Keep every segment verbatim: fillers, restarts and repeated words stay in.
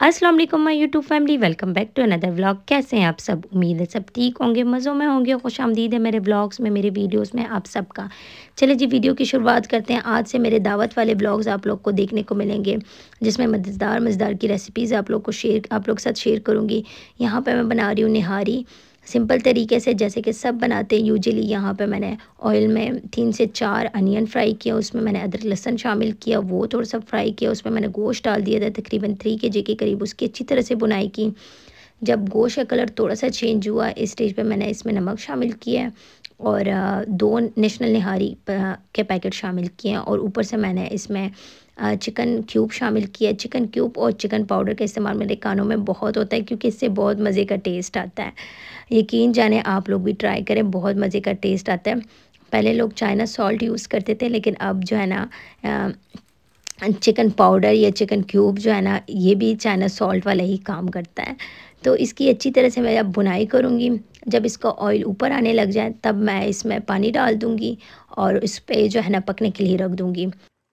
अस्सलाम वालेकुम my YouTube family, welcome back to another vlog. कैसे हैं आप सब? उम्मीद है सब ठीक होंगे, मज़ों में होंगे। खुशामदीद है मेरे व्लॉग्स में, मेरे वीडियोस में आप सबका। चलिए जी, वीडियो की शुरुआत करते हैं। आज से मेरे दावत वाले व्लॉग्स आप लोग को देखने को मिलेंगे, जिसमें मज़ेदार मज़ेदार की रेसिपीज़ आप लोग को शेयर आप लोग के साथ शेयर करूँगी। यहाँ पर मैं बना रही हूँ निहारी, सिंपल तरीके से, जैसे कि सब बनाते हैं यूजुअली। यहाँ पे मैंने ऑयल में तीन से चार अनियन फ्राई किया, उसमें मैंने अदरक लहसुन शामिल किया, वो थोड़ा सा फ्राई किया। उसमें मैंने गोश्त डाल दिया था तकरीबन थ्री के जी के करीब। उसकी अच्छी तरह से बुनाई की। जब गोश्त का कलर थोड़ा सा चेंज हुआ, इस स्टेज पे मैंने इसमें नमक शामिल किया और दो नेशनल निहारी के पैकेट शामिल किए हैं। और ऊपर से मैंने इसमें चिकन क्यूब शामिल किया। चिकन क्यूब और चिकन पाउडर का इस्तेमाल मेरे कानों में बहुत होता है, क्योंकि इससे बहुत मज़े का टेस्ट आता है। यकीन जाने आप लोग भी ट्राई करें, बहुत मज़े का टेस्ट आता है। पहले लोग चाइना सॉल्ट यूज़ करते थे, लेकिन अब जो है ना चिकन पाउडर या चिकन क्यूब जो है ना, ये भी चाइना सॉल्ट वाला ही काम करता है। तो इसकी अच्छी तरह से मैं अब बुनाई करूँगी। जब इसका ऑयल ऊपर आने लग जाए, तब मैं इसमें पानी डाल दूँगी और इस पे जो है ना पकने के लिए रख दूँगी।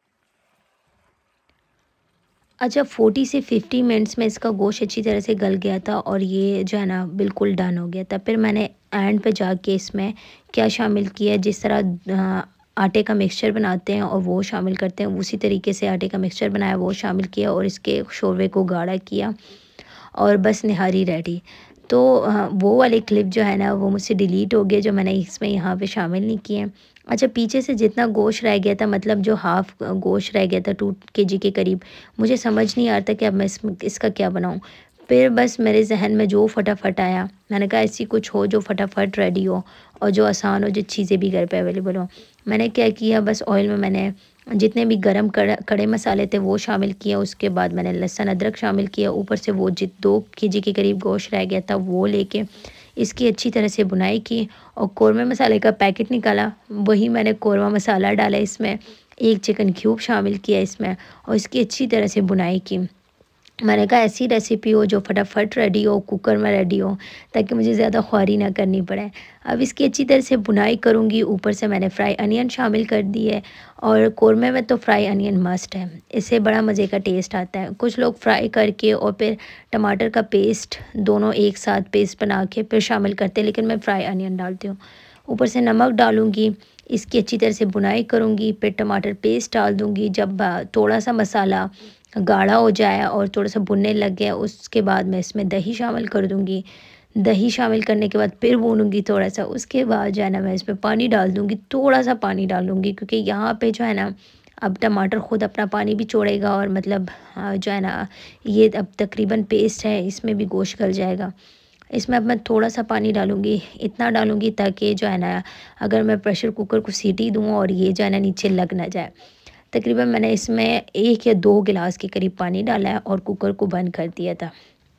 अच्छा, फोर्टी से फिफ्टी मिनट्स में इसका गोश्त अच्छी तरह से गल गया था और ये जो है ना बिल्कुल डन हो गया था। फिर मैंने एंड पे जाके इसमें क्या शामिल किया, जिस तरह आटे का मिक्सचर बनाते हैं और वो शामिल करते हैं, उसी तरीके से आटे का मिक्सचर बनाया, वो शामिल किया और इसके शोरबे को गाढ़ा किया और बस निहारी रेडी। तो वो वाले क्लिप जो है ना, वो मुझसे डिलीट हो गया, जो मैंने इसमें यहाँ पे शामिल नहीं किए। अच्छा, पीछे से जितना गोश्त रह गया था, मतलब जो हाफ़ गोश्त रह गया था टू केजी के करीब, मुझे समझ नहीं आ रहा था कि अब मैं इसमें इसका क्या बनाऊँ। फिर बस मेरे जहन में जो फटाफट आया, मैंने कहा ऐसी कुछ हो जो फटाफट रेडी हो और जो आसान हो, जो चीज़ें भी घर पे अवेलेबल हो। मैंने क्या किया, बस ऑयल में मैंने जितने भी गरम कड़े मसाले थे वो शामिल किए। उसके बाद मैंने लहसुन अदरक शामिल किया। ऊपर से वो जित दो केजी के करीब गोश्त रह गया था, वो लेके इसकी अच्छी तरह से बुनाई की और कौरमा मसाले का पैकेट निकाला, वही मैंने कौरमा मसाला डाला इसमें। एक चिकन क्यूब शामिल किया इसमें और इसकी अच्छी तरह से बुनाई की। मैंने कहा ऐसी रेसिपी हो जो फटाफट रेडी हो, कुकर में रेडी हो, ताकि मुझे ज़्यादा ख्वारी ना करनी पड़े। अब इसकी अच्छी तरह से बुनाई करूँगी। ऊपर से मैंने फ्राई अनियन शामिल कर दी है और कौरमे में तो फ्राई अनियन मस्ट है, इससे बड़ा मज़े का टेस्ट आता है। कुछ लोग फ्राई करके और फिर टमाटर का पेस्ट दोनों एक साथ पेस्ट बना के फिर शामिल करते हैं, लेकिन मैं फ़्राई अनियन डालती हूँ। ऊपर से नमक डालूँगी, इसकी अच्छी तरह से बुनाई करूँगी, फिर टमाटर पेस्ट डाल दूँगी। जब थोड़ा सा मसाला गाढ़ा हो जाए और थोड़ा सा भुनने लग गया, उसके बाद मैं इसमें दही शामिल कर दूँगी। दही शामिल करने के बाद फिर भूनूँगी थोड़ा सा। उसके बाद जो है ना मैं इसमें पानी डाल दूँगी, थोड़ा सा पानी डाल दूँगी, क्योंकि यहाँ पे जो है ना अब टमाटर ख़ुद अपना पानी भी छोड़ेगा और मतलब जो है ना ये अब तकरीबन पेस्ट है, इसमें भी गोश्त गल जाएगा। इसमें अब मैं थोड़ा सा पानी डालूँगी, इतना डालूँगी ताकि जो है ना अगर मैं प्रेशर कुकर को सीटी दूँ और ये जो है ना नीचे लग ना जाए। तकरीबन मैंने इसमें एक या दो गिलास के करीब पानी डाला है और कुकर को बंद कर दिया था।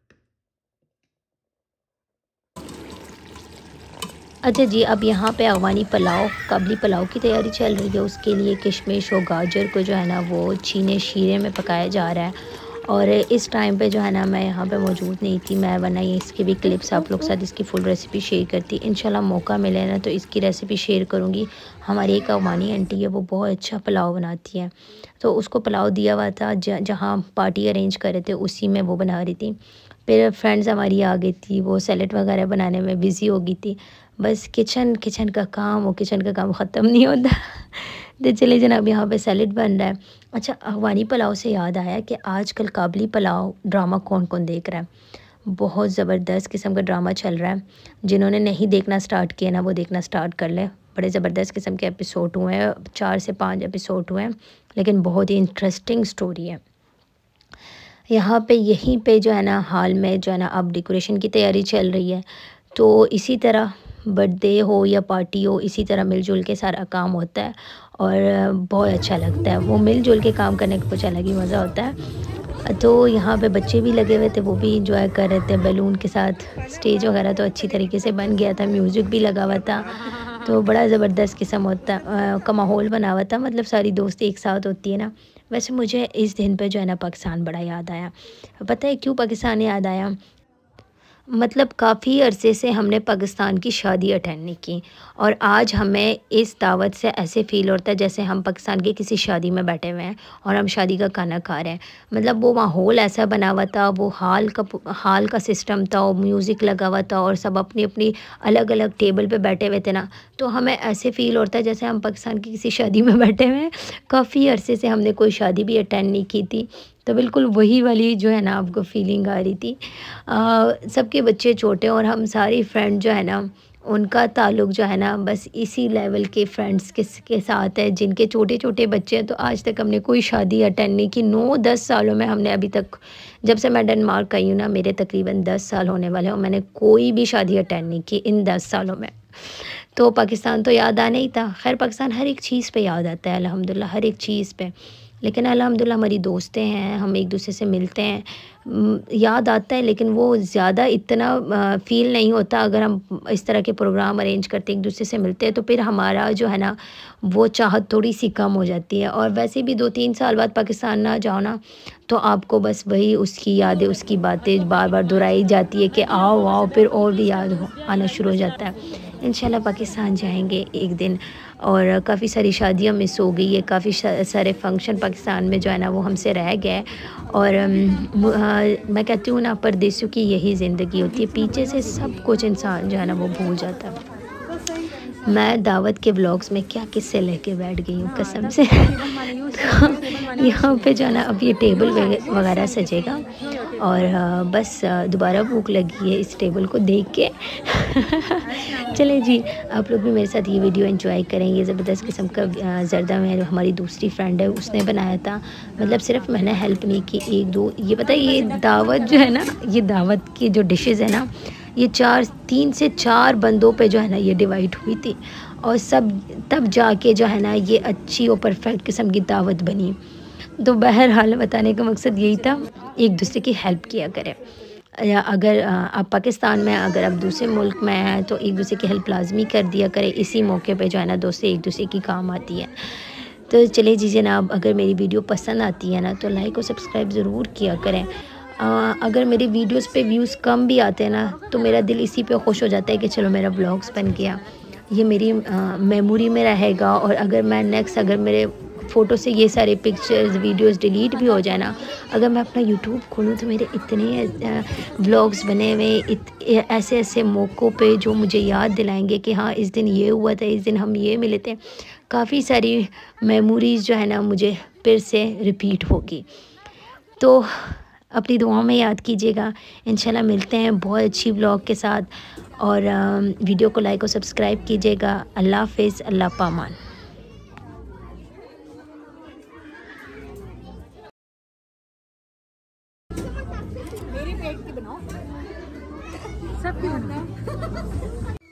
अच्छा जी, अब यहाँ पे अफ़गानी पुलाव, काबली पुलाव की तैयारी चल रही है। उसके लिए किशमिश और गाजर को जो है ना वो छीने शीरे में पकाया जा रहा है और इस टाइम पे जो है ना मैं यहाँ पे मौजूद नहीं थी मैं, वरना ये इसके भी क्लिप्स आप लोग के साथ इसकी फुल रेसिपी शेयर करती। इंशाल्लाह मौका मिले ना तो इसकी रेसिपी शेयर करूँगी। हमारी एक अफ़गानी आंटी है, वो बहुत अच्छा पुलाव बनाती है, तो उसको पुलाव दिया हुआ था जहाँ पार्टी अरेंज कर रहे थे, उसी में वो बना रही थी। फिर फ्रेंड्स हमारी आ गई थी, वो सैलेड वगैरह बनाने में बिज़ी हो गई थी। बस किचन किचन का काम और किचन का काम ख़त्म नहीं होता। तो चलिए जनाब, यहाँ पे सैलेड बन रहा है। अच्छा, अफ़गानी पुलाव से याद आया कि आजकल काबली पुलाव ड्रामा कौन कौन देख रहा है। बहुत ज़बरदस्त किस्म का ड्रामा चल रहा है। जिन्होंने नहीं देखना स्टार्ट किया ना, वो देखना स्टार्ट कर लें। बड़े ज़बरदस्त किस्म के एपिसोड हुए हैं, चार से पाँच एपिसोड हुए हैं, लेकिन बहुत ही इंटरेस्टिंग स्टोरी है। यहाँ पे यहीं पे जो है ना हाल में जो है ना अब डेकोरेशन की तैयारी चल रही है। तो इसी तरह बर्थडे हो या पार्टी हो, इसी तरह मिलजुल के सारा काम होता है और बहुत अच्छा लगता है। वो मिलजुल के काम करने का कुछ अलग ही मज़ा होता है। तो यहाँ पे बच्चे भी लगे हुए थे, वो भी इंजॉय कर रहे थे बैलून के साथ। स्टेज वगैरह तो अच्छी तरीके से बन गया था, म्यूज़िक भी लगा हुआ था, तो बड़ा ज़बरदस्त किस्म होता का माहौल बना हुआ था। मतलब सारी दोस्ती एक साथ होती है ना। वैसे मुझे इस दिन पे जो है ना पाकिस्तान बड़ा याद आया। पता है क्यों पाकिस्तान याद आया? मतलब काफ़ी अरसे से हमने पाकिस्तान की शादी अटेंड नहीं की और आज हमें इस दावत से ऐसे फ़ील होता है जैसे हम पाकिस्तान की किसी शादी में बैठे हुए हैं और हम शादी का खाना खा रहे हैं। मतलब वो माहौल ऐसा बना हुआ था, वो हॉल का हॉल का सिस्टम था और म्यूज़िक लगा हुआ था और सब अपनी अपनी अलग अलग टेबल पे बैठे हुए थे ना, तो हमें ऐसे फ़ील होता है जैसे हम पाकिस्तान की किसी शादी में बैठे हुए हैं। काफ़ी अरसे से हमने कोई शादी भी अटेंड नहीं की थी, तो बिल्कुल वही वाली जो है ना आपको फ़ीलिंग आ रही थी। अ, सबके बच्चे छोटे और हम सारी फ्रेंड जो है ना, उनका ताल्लुक़ जो है ना बस इसी लेवल के फ्रेंड्स के के साथ है जिनके छोटे-छोटे बच्चे हैं। तो आज तक हमने कोई शादी अटेंड नहीं की। नौ दस सालों में हमने अभी तक, जब से मैं डेनमार्क आई हूँ ना, मेरे तकरीबन दस साल होने वाले हैं और मैंने कोई भी शादी अटेंड नहीं की इन दस सालों में। तो पाकिस्तान तो याद आना ही था। ख़ैर पाकिस्तान हर एक चीज़ पे याद आता है अल्हम्दुलिल्लाह, हर एक चीज़ पे। लेकिन अल्हम्दुलिल्लाह हमारी दोस्तें हैं, हम एक दूसरे से मिलते हैं, याद आता है, लेकिन वो ज़्यादा इतना फ़ील नहीं होता। अगर हम इस तरह के प्रोग्राम अरेंज करते एक दूसरे से मिलते हैं तो फिर हमारा जो है ना वो चाहत थोड़ी सी कम हो जाती है। और वैसे भी दो तीन साल बाद पाकिस्तान ना जाओ ना, तो आपको बस वही उसकी यादें, उसकी बातें बार बार दोहराई जाती है कि आओ आओ, फिर और भी याद हो आना शुरू हो जाता है। इंशाल्लाह पाकिस्तान जाएंगे एक दिन और काफ़ी सारी शादियाँ मिस हो गई है, काफ़ी सारे फंक्शन पाकिस्तान में जो है ना वो हमसे रह गए। और मैं कहती हूँ ना, परदेसियों की यही ज़िंदगी होती है, पीछे से सब कुछ इंसान जो है ना वो भूल जाता है। मैं दावत के व्लॉग्स में क्या किस्से लेके बैठ गई हूँ कसम से। तो यहाँ पे जो है ना अब ये टेबल वगैरह सजेगा और बस दोबारा भूख लगी है इस टेबल को देख के। चले जी, आप लोग भी मेरे साथ ये वीडियो एंजॉय करेंगे। ज़बरदस्त किस्म का ज़र्दा में हमारी दूसरी फ्रेंड है उसने बनाया था, मतलब सिर्फ मैंने हेल्प नहीं की, एक दो, ये पता है ये दावत जो है ना, ये दावत की जो डिशेज़ है ना, ये चार तीन से चार बंदों पे जो है ना ये डिवाइड हुई थी और सब तब जाके जो है ना ये अच्छी और परफेक्ट किस्म की दावत बनी। तो बहरहाल बताने का मकसद यही था, एक दूसरे की हेल्प किया करें। या अगर आप पाकिस्तान में, अगर आप दूसरे मुल्क में हैं तो एक दूसरे की हेल्प लाजमी कर दिया करें। इसी मौके पे जो है ना दोस्ती एक दूसरे की काम आती है। तो चलिए जी जनाब, अगर मेरी वीडियो पसंद आती है ना तो लाइक और सब्सक्राइब ज़रूर किया करें। आ, अगर मेरी वीडियोस पे व्यूज़ कम भी आते हैं ना तो मेरा दिल इसी पे खुश हो जाता है कि चलो मेरा व्लॉग्स बन गया, ये मेरी मेमोरी में रहेगा। और अगर मैं नेक्स्ट, अगर मेरे फ़ोटो से ये सारे पिक्चर्स वीडियोस डिलीट भी हो जाए ना, अगर मैं अपना यूट्यूब खोलूँ तो मेरे इतने व्लॉग्स बने हुए ऐसे ऐसे मौक़ों पे जो मुझे याद दिलाएंगे कि हाँ इस दिन ये हुआ था, इस दिन हम ये मिले थे। काफ़ी सारी मेमोरीज़ जो है ना मुझे फिर से रिपीट होगी। तो अपनी दुआओं में याद कीजिएगा। इंशाल्लाह मिलते हैं बहुत अच्छी व्लॉग के साथ और वीडियो को लाइक और सब्सक्राइब कीजिएगा। अल्लाह हाफ़िज़, अल्लाह पामान। मेरी पेट की बनाओ, सबकी बनाओ।